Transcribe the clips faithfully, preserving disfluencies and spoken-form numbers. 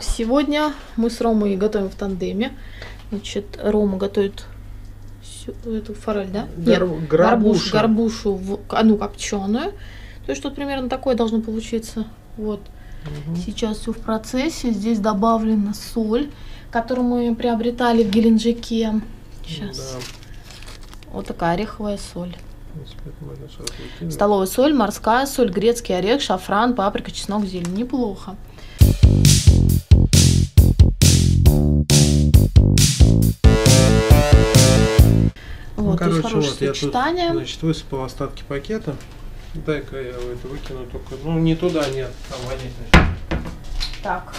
Сегодня мы с Ромой готовим в тандеме. Значит, Рома готовит эту форель, да? Гор... Нет, горбушу. горбушу в одну копченую. То есть тут примерно такое должно получиться. Вот. Угу. Сейчас все в процессе. Здесь добавлена соль, которую мы приобретали в Геленджике. Сейчас. Да. Вот такая ореховая соль. Столовая соль, морская соль, грецкий орех, шафран, паприка, чеснок, зелень. Неплохо. Вот, ну, короче, вот я тут, значит, высыпал остатки пакета. Дай-ка я это выкину, только, ну, не туда, нет, там вонять начнет. Так,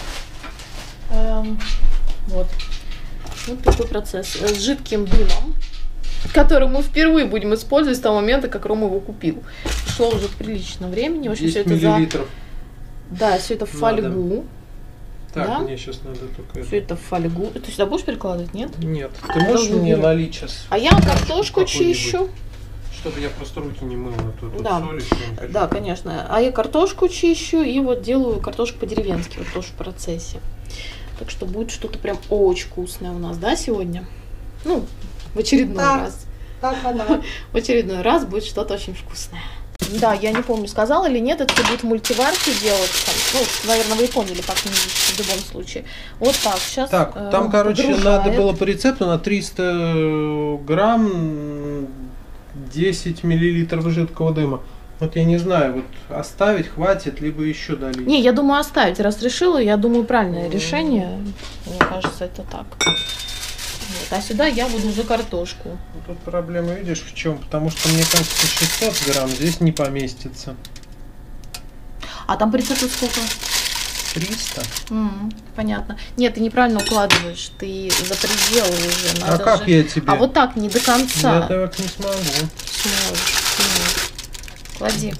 эм, вот, вот такой процесс с жидким дымом, который мы впервые будем использовать с того момента, как Рома его купил. Прошло уже прилично времени. В общем, все это за... Да, все это в фольгу. Так, да? Мне сейчас надо только все это в фольгу. Ты сюда будешь перекладывать, нет? Нет. Ты можешь Должен мне налить сейчас? А я картошку чищу. Чтобы я просто руки не мыла. Тут, да. Тут соли, да, конечно. А я картошку чищу и вот делаю картошку по-деревенски, вот тоже в процессе. Так что будет что-то прям очень вкусное у нас, да, сегодня? Ну, в очередной да. раз. Да, да, да. В очередной раз будет что-то очень вкусное. Да, я не помню, сказала или нет, это будет в мультиварке делаться. Ну, наверное, вы поняли, как не в любом случае. Вот так, сейчас. Так, э, там, короче, подружает. Надо было по рецепту на триста грамм десять миллилитров жидкого дыма. Вот я не знаю, вот оставить хватит, либо еще долить. Не, я думаю оставить. Раз решила, я думаю, правильное mm-hmm. решение. Мне кажется, это так. Вот, а сюда я буду за картошку. Тут проблема, видишь, в чем? Потому что, мне кажется, шестьсот грамм здесь не поместится. А там по рецепту сколько? триста. Mm, понятно. Нет, ты неправильно укладываешь, ты за предел уже. Надо а как же... я тебе? А вот так, не до конца. Я так не смогу. Сможешь. Нет. Клади.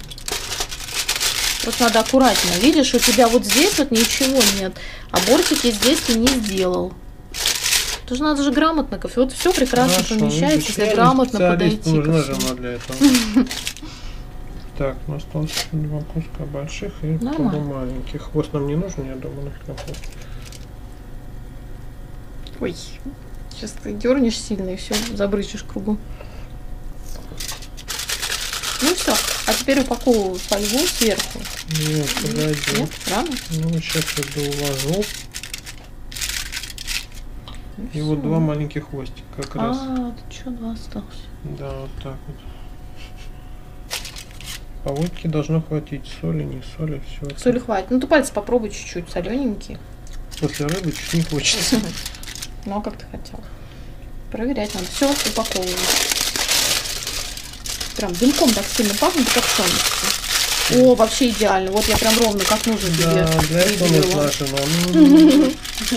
Просто надо аккуратно. Видишь, у тебя вот здесь вот ничего нет, а бортики здесь ты не сделал. Тоже надо же грамотно, вот все прекрасно Хорошо, помещается, если грамотно подойти. Нужна жена для этого. Так, у нас осталось два куска больших и пару маленьких. Хвост нам не нужен, я думаю, на хвост. Ой, сейчас ты дернешь сильно и все, забрычишь кругом. Ну все, а теперь упаковываю фольгу сверху. Нет, подойди. Нет, рано? Ну, сейчас я уложу. И все. Вот два маленьких хвостика как а, раз. А, ты что, два осталось? Да, вот так вот. По водке должно хватить соли, не соли, все. Соли хватит. Ну ты пальцы попробуй чуть-чуть, солененькие. После рыбы чуть не хочется. Ну а как ты хотел? Проверять надо. Все, упаковываю. Прям дымком так сильно пахнет, как солнце. О, вообще идеально. Вот я прям ровно как нужно тебе. Да, для этого нужна жена.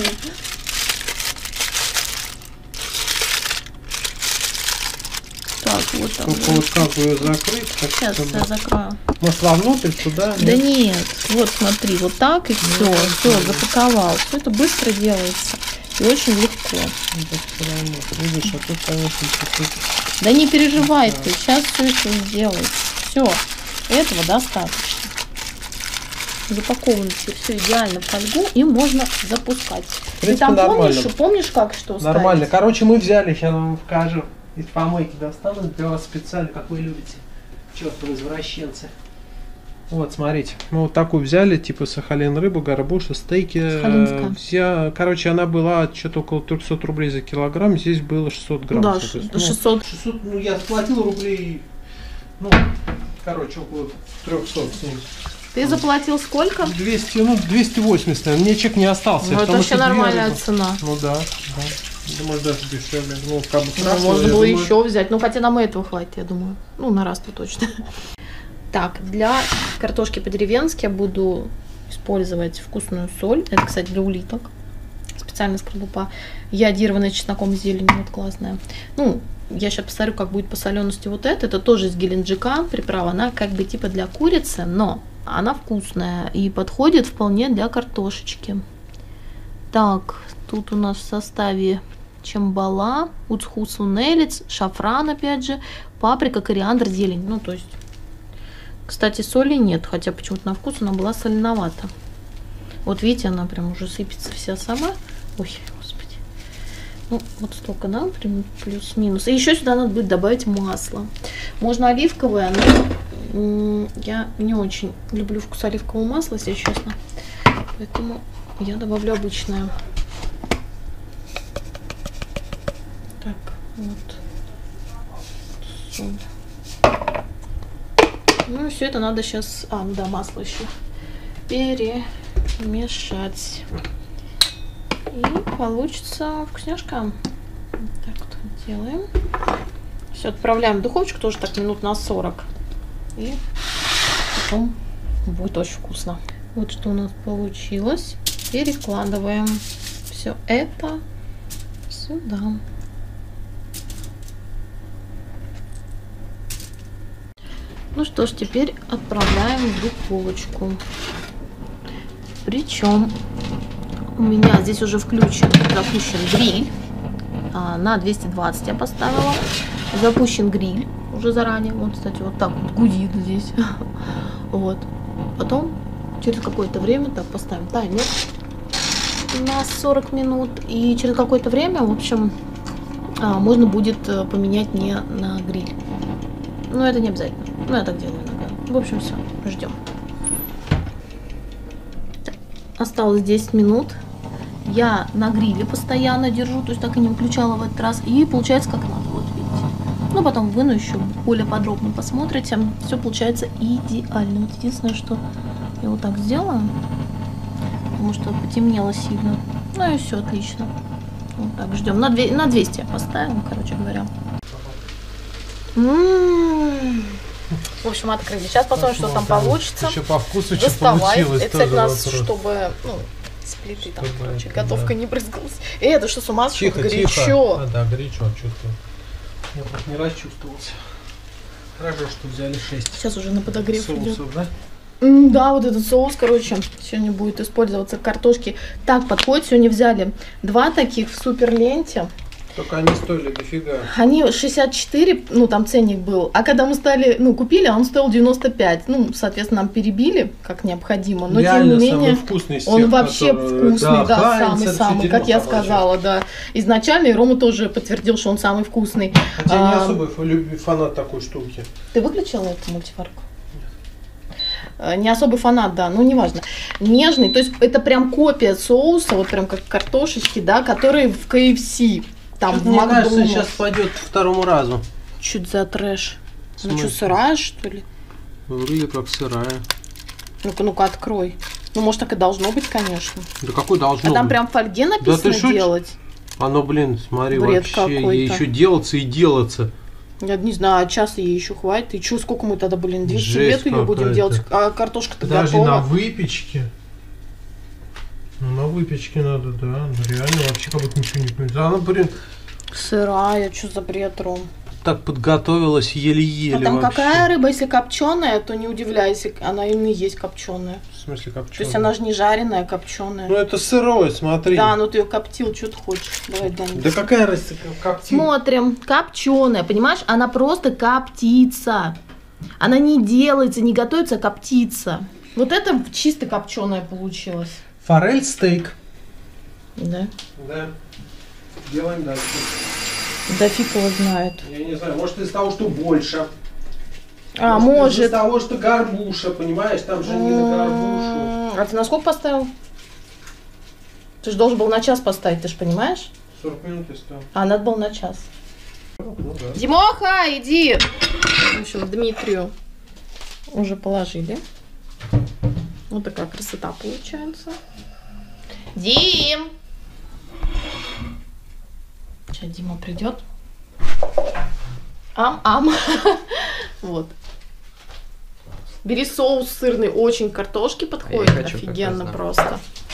Так, вот там. Только вот как бы ее закрыть? Как Сейчас я закрою. Может вовнутрь, туда? Да нет? нет, вот смотри, вот так и все, ну, все, запаковал. Все это быстро делается и очень легко. Видишь, а тут, конечно, чуть-чуть. Да не переживай да. ты, сейчас все это сделается. Все, этого достаточно. Запаковано все идеально в фольгу и можно запускать. Принципе, ты там нормально. помнишь, помнишь, как что Нормально. ставить? Короче, мы взяли, сейчас вам покажу. Из помойки достану для вас специально, как вы любите. Чёртовы извращенцы. Вот, смотрите. Мы вот такую взяли, типа сахалин рыбу, горбуша, стейки. Э, вся, короче, она была что-то около трёхсот рублей за килограмм. Здесь было шестьсот грамм. Да, шестьсот. шестьсот, ну, я заплатил рублей, ну, короче, около трёхсот. Ты заплатил сколько? двести, ну, двести восемьдесят, наверное. Мне чек не остался. Ну, это вообще нормальная цена. Ну, да, да. Думаю, даже дешевле. Ну, как бы ну, можно было думаю... еще взять. Ну, хотя нам этого хватит, я думаю. Ну, на раз-то точно. Так, для картошки по-деревенски я буду использовать вкусную соль. Это, кстати, для улиток. Специальная скорлупа. Йодированная чесноком с зеленью. Вот классная. Ну, я сейчас посмотрю, как будет по солености вот это. Это тоже из Геленджика приправа. Она как бы типа для курицы, но она вкусная и подходит вполне для картошечки. Так, тут у нас в составе чамбала, уцхусу нелец, шафран, опять же, паприка, кориандр, зелень. Ну, то есть, кстати, соли нет, хотя почему-то на вкус она была соленовата. Вот видите, она прям уже сыпется вся сама. Ой, господи. Ну, вот столько нам, прям плюс-минус. И еще сюда надо будет добавить масло. Можно оливковое, но я не очень люблю вкус оливкового масла, если честно. Поэтому я добавлю обычное. Так, вот. Соль. Ну и все это надо сейчас... А, ну да, масло еще. Перемешать. И получится вкусняшка. Вот так вот делаем. Все, отправляем в духовочку тоже так минут на сорок. И потом будет очень вкусно. Вот что у нас получилось. Перекладываем все это сюда. Ну что ж, теперь отправляем в духовочку. Причем у меня здесь уже включен, запущен гриль. А, на двести двадцать я поставила. Запущен гриль уже заранее. Вот, кстати, вот так вот гудит здесь. Вот. Потом через какое-то время так поставим таймер на сорок минут. И через какое-то время, в общем, а, можно будет поменять не на гриль. Но это не обязательно. Ну, я так делаю иногда. В общем, все. Ждем. Осталось десять минут. Я на гриле постоянно держу, то есть так и не выключала в этот раз. И получается как надо, вот видите. Ну, потом выну еще более подробно посмотрите. Все получается идеально. Вот единственное, что я вот так сделаю, потому что потемнело сильно. Ну и все отлично. Вот так ждем. На двести я поставим, короче говоря. М-м-м. В общем, открыли. Сейчас посмотрим, что там получится. Еще по вкусу, что доставай. получилось. Это, кстати, нас, чтобы, ну, с плиты там, короче, готовка не брызгалась. Эй, это что, с ума сошел? Горячо. А, да, горячо, чувствую. Я так не расчувствовался. Хорошо, что взяли шесть. Сейчас уже на подогрев соусов, идет. Да? М, да, вот этот соус, короче, сегодня будет использоваться к картошке. Так подходит. Сегодня взяли два таких в суперленте. Только они стоили дофига. Они шестьдесят четыре, ну там ценник был. А когда мы стали, ну купили, он стоил девяносто пять. Ну, соответственно, нам перебили, как необходимо. Но реально, тем не менее, вкусный он тех, вообще которые... вкусный, да, самый-самый, как я хороший. сказала, да. Изначально, и Рома тоже подтвердил, что он самый вкусный. Хотя я а... не особый фанат такой штуки. Ты выключила эту мультиварку? Не особый фанат, да, ну неважно. Нежный, то есть это прям копия соуса, вот прям как картошечки, да, которые в кей эф си. Там в мне Макдональдс. кажется, сейчас пойдет второму разу. Чуть за трэш. Ну что, сырая, что ли? Вроде как сырая. Ну-ка, ну-ка, открой. Ну, может, так и должно быть, конечно. Да какой должно А там быть? прям в фольге написано, да ты делать. Оно, блин, смотри, бред вообще, ей еще делаться и делаться. Я не знаю, час ей еще хватит. И что, сколько мы тогда, блин, двести лет ее будем делать? А картошка-то готова. Даже на выпечке. Ну, на выпечке надо, да. Ну, реально, вообще как будто ничего не понимаю. Она, блин... Сырая, что за бред, Ром? Так подготовилась еле-еле. А там вообще. Какая рыба, если копченая, то не удивляйся, она именно есть копченая. В смысле копченая? То есть она же не жареная, а копченая. Ну это сырое, смотри. Да, ну ты ее коптил, что ты хочешь. Давай, Даня. Да какая разница, коптил? Смотрим, копченая, понимаешь, она просто коптится. Она не делается, не готовится, а коптится. Вот это чисто копченая получилось. Форель стейк. Да? Да. Делаем дальше. Да фиг его знает. Я не знаю, может из того, что больше. А, может. может. Из того, что горбуша, понимаешь, там же не на горбушу. А ты на сколько поставил? Ты же должен был на час поставить, ты же понимаешь? сорок минут я ставил. А, надо было на час. Ну, да. Димоха, иди! В общем, Дмитрию уже положили. Вот такая красота получается. Дим! Сейчас Дима придет. Ам-ам. Вот. Бери соус сырный, очень к картошке подходит. Офигенно просто.